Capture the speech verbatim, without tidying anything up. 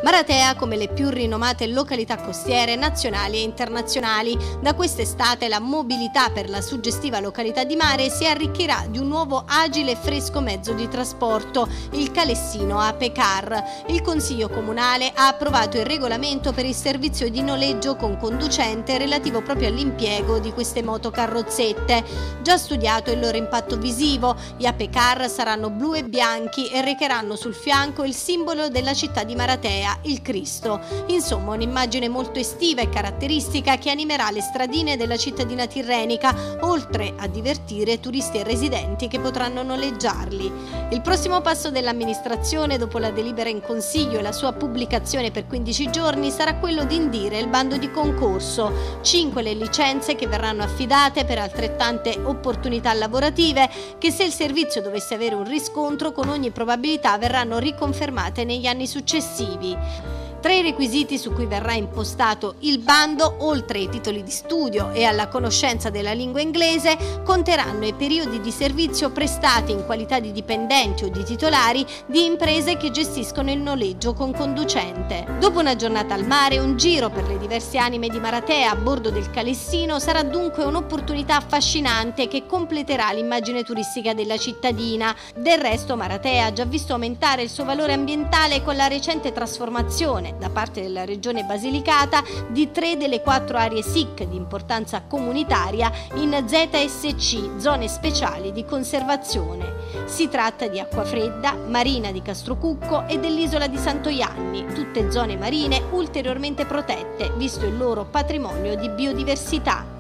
Maratea come le più rinomate località costiere nazionali e internazionali. Da quest'estate la mobilità per la suggestiva località di mare si arricchirà di un nuovo agile e fresco mezzo di trasporto, il Calessino Ape Car. Il Consiglio Comunale ha approvato il regolamento per il servizio di noleggio con conducente relativo proprio all'impiego di queste motocarrozzette. Già studiato il loro impatto visivo, gli Ape Car saranno blu e bianchi e recheranno sul fianco il simbolo della città di Maratea, il Cristo. Insomma, un'immagine molto estiva e caratteristica che animerà le stradine della cittadina tirrenica, oltre a divertire turisti e residenti che potranno noleggiarli. Il prossimo passo dell'amministrazione, dopo la delibera in Consiglio e la sua pubblicazione per quindici giorni, sarà quello di indire il bando di concorso. Cinque le licenze che verranno affidate per altrettante opportunità lavorative che, se il servizio dovesse avere un riscontro, con ogni probabilità verranno riconfermate negli anni successivi. Tra i requisiti su cui verrà impostato il bando, oltre ai titoli di studio e alla conoscenza della lingua inglese, conteranno i periodi di servizio prestati in qualità di dipendenti o di titolari di imprese che gestiscono il noleggio con conducente. Dopo una giornata al mare, un giro per le diverse anime di Maratea a bordo del Calessino sarà dunque un'opportunità affascinante che completerà l'immagine turistica della cittadina. Del resto, Maratea ha già visto aumentare il suo valore ambientale con la recente trasformazione da parte della Regione Basilicata di tre delle quattro aree S I C di importanza comunitaria in Z S C, zone speciali di conservazione. Si tratta di Acquafredda, Marina di Castrocucco e dell'isola di Santoianni, tutte zone marine ulteriormente protette, visto il loro patrimonio di biodiversità.